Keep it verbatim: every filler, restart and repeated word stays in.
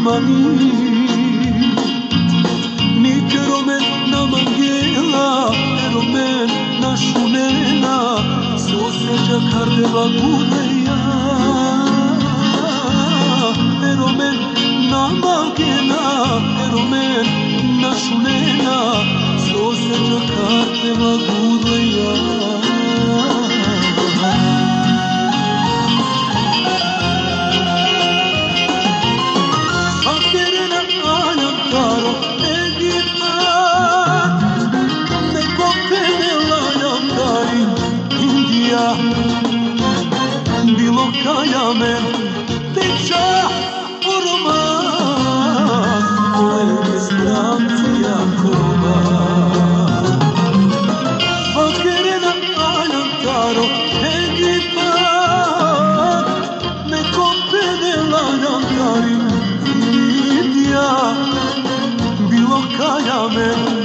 mani ni keromen na mangela keromen na shunena sose jakarde bagudeya keromen na mangela keromen na shunena sose jakarde bagudeya Bilo kajamen teča orman Lege stranci Jakoba Vakerena aljantaro Egipat Neko pedela aljantari Indija Bilo kajamen